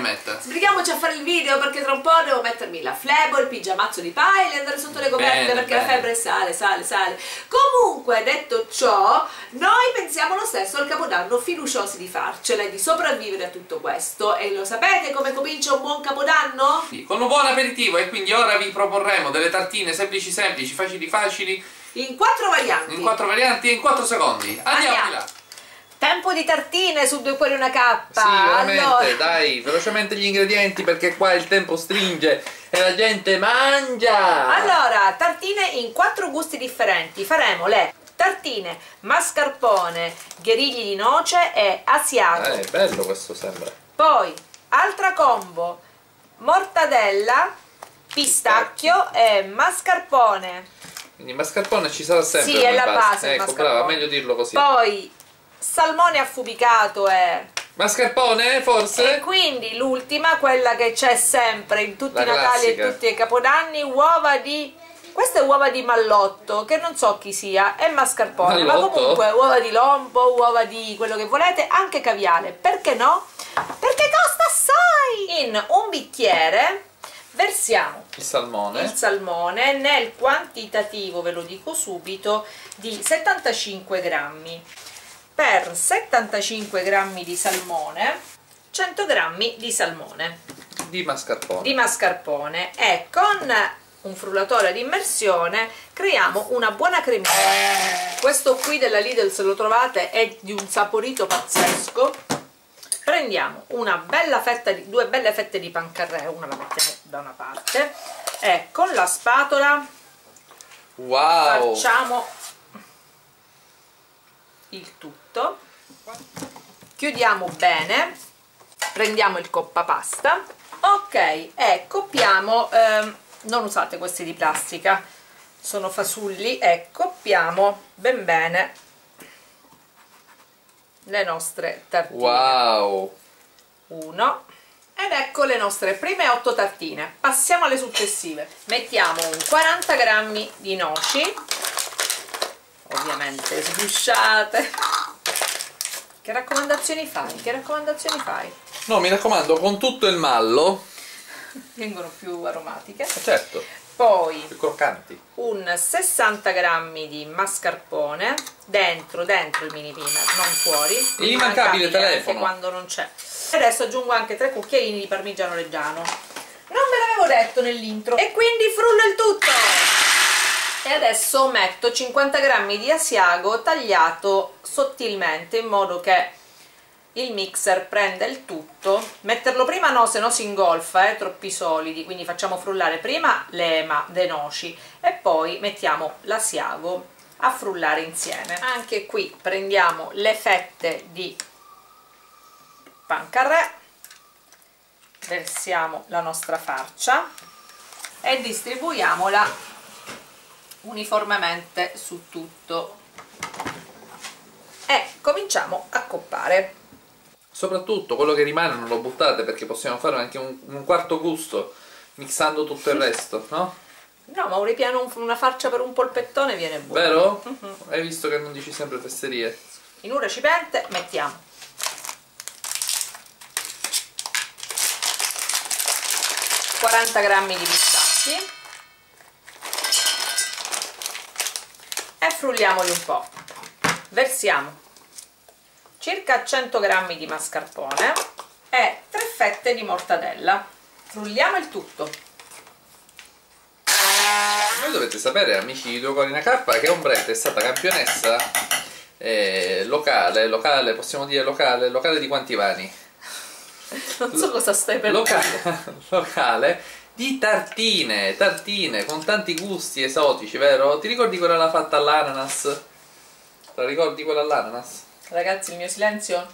metta. Sbrighiamoci a fare il video perché tra un po' devo mettermi la flebo, il pigiamazzo di paille e andare sotto le coperte perché la febbre sale. Comunque, detto ciò, noi pensiamo lo stesso al Capodanno, fiduciosi di farcela e di sopravvivere a tutto questo. E lo sapete come comincia un buon Capodanno? Sì, con un buon aperitivo, e quindi ora vi proporremo delle tartine semplici, facili, In 4 varianti. in 4 varianti e in 4 secondi. Andiamo di là. Tempo di tartine su 2 cuori e una cappa. Sì, veramente, allora, dai, velocemente gli ingredienti perché qua il tempo stringe e la gente mangia. Allora, tartine in 4 gusti differenti. Faremo le tartine mascarpone, gherigli di noce e asiago. Bello questo sembra. Poi, altra combo, mortadella, pistacchio e mascarpone. Quindi mascarpone ci sarà sempre. Sì, è la base il Ecco, mascarpone. brava, meglio dirlo così. Poi, salmone affumicato e... Mascarpone, forse? E quindi l'ultima, quella che c'è sempre in tutti La i Natali e classica. tutti i Capodanni, uova di... Queste uova di mallotto, che non so chi sia, è mascarpone, ma Mallotto? comunque uova di lombo, uova di quello che volete, anche caviale, perché no? Perché costa assai! In un bicchiere versiamo Il salmone. il salmone nel quantitativo, ve lo dico subito, di 75 grammi. Per 75 grammi di salmone, 100 grammi di salmone Di mascarpone. di mascarpone e con un frullatore ad immersione creiamo una buona cremina. Questo qui della Lidl, se lo trovate, è di un saporito pazzesco. Prendiamo una bella fetta di, 2 belle fette di pancarré, una la mettiamo da una parte e con la spatola Wow! facciamo il tutto, chiudiamo bene, prendiamo il coppapasta, ok, e coppiamo, non usate questi di plastica, sono fasulli, e coppiamo ben bene le nostre tartine. Wow! 1 ed ecco le nostre prime 8 tartine. Passiamo alle successive. Mettiamo un 40 grammi di noci, ovviamente sgusciate. Che raccomandazioni fai? Che raccomandazioni fai? No, mi raccomando, con tutto il mallo. Vengono più aromatiche. Certo, Poi più croccanti. un 60 grammi di mascarpone dentro il mini pimer, non fuori. L'immancabile telefono. anche quando non c'è. E adesso aggiungo anche 3 cucchiaini di parmigiano reggiano. Non ve l'avevo detto nell'intro. E quindi frullo il tutto. E adesso metto 50 grammi di asiago tagliato sottilmente in modo che il mixer prenda il tutto. Metterlo prima no, se no si ingolfa, troppi solidi, quindi facciamo frullare prima le noci e poi mettiamo l'asiago a frullare insieme. Anche qui prendiamo le fette di pancarré, versiamo la nostra farcia e distribuiamola uniformemente su tutto e cominciamo a coppare. Soprattutto quello che rimane non lo buttate, perché possiamo fare anche un quarto gusto mixando tutto il resto, no? No, ma un ripiano, una farcia per un polpettone viene buono. Vero? Hai visto che non dici sempre fesserie? In un recipiente mettiamo 40 grammi di pistacchi e frulliamoli un po'. Versiamo circa 100 grammi di mascarpone e 3 fette di mortadella. Frulliamo il tutto. Voi dovete sapere, amici di Due Cuori e una Cappa, che Ombretta è stata campionessa locale, possiamo dire locale di quanti vani? Non so cosa stai per dire. Locale di tartine con tanti gusti esotici, vero? Ti ricordi quella l'ha fatta all'ananas? La ricordi quella all'ananas? Ragazzi, il mio silenzio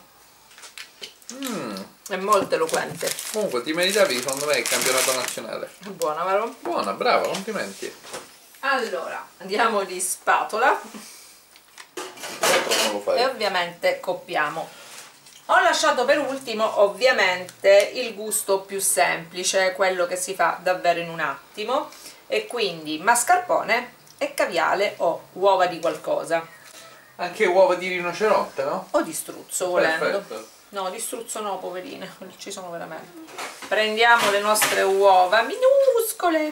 è molto eloquente. Comunque ti meritavi secondo me il campionato nazionale. Buona, vero? Buona, brava, complimenti. Allora, andiamo di spatola Non lo fai. e ovviamente coppiamo. Ho lasciato per ultimo ovviamente il gusto più semplice, quello che si fa davvero in un attimo, e quindi mascarpone e caviale o uova di qualcosa Anche uova di rinoceronte, no? o di struzzo volendo. Perfetto. No, di struzzo no, poverine, ci sono veramente. Prendiamo le nostre uova minuscole.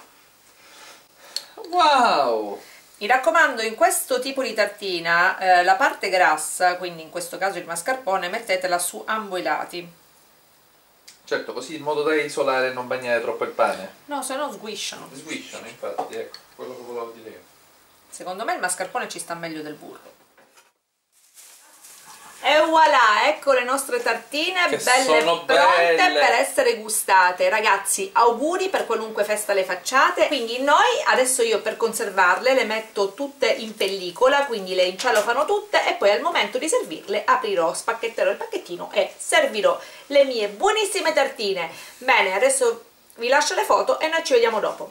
Wow! Mi raccomando, in questo tipo di tartina la parte grassa, quindi in questo caso il mascarpone, mettetela su ambo i lati. Certo, così in modo da isolare e non bagnare troppo il pane. No, se no sguisciano. Sguisciano, infatti, ecco, quello che volevo dire io. Secondo me il mascarpone ci sta meglio del burro. E voilà, ecco le nostre tartine che belle e sono pronte belle per essere gustate. Ragazzi, auguri per qualunque festa le facciate. Quindi noi adesso, io per conservarle le metto tutte in pellicola, quindi le incellofano tutte, e poi al momento di servirle aprirò, spacchetterò il pacchettino e servirò le mie buonissime tartine. Bene, adesso vi lascio le foto e noi ci vediamo dopo.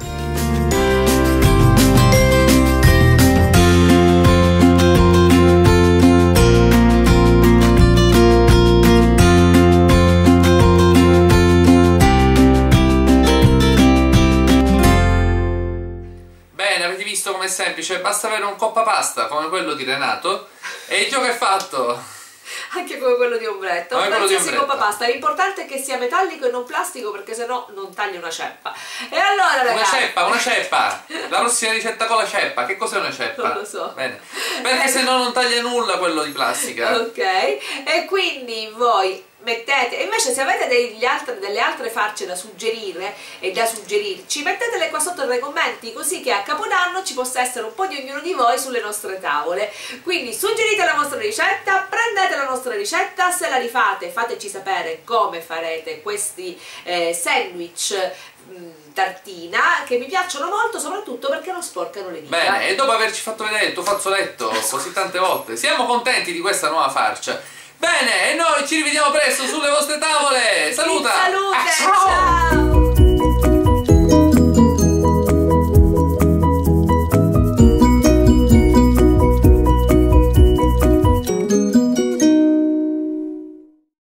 Come è semplice, basta avere un coppa pasta come quello di Renato e il gioco è fatto. Anche come quello di ombretto, come quello di qualsiasi ombretto. coppa pasta, l'importante è che sia metallico e non plastico, perché sennò non taglia una ceppa. E allora ragazzi, una ceppa, la prossima ricetta con la ceppa. Che cos'è una ceppa? non lo so. Bene. Perché se no non taglia nulla quello di plastica. Ok, e quindi voi mettete, invece se avete delle altre farce da suggerire e da suggerirci, mettetele qua sotto nei commenti, così che a Capodanno ci possa essere un po' di ognuno di voi sulle nostre tavole. Quindi suggerite la vostra ricetta, prendete la nostra ricetta, se la rifate fateci sapere come farete questi sandwich tartina, che mi piacciono molto, soprattutto perché non sporcano le dita. Bene, e dopo averci fatto vedere il tuo fazzoletto così tante volte, siamo contenti di questa nuova farcia. Bene, e noi ci rivediamo presto sulle vostre tavole.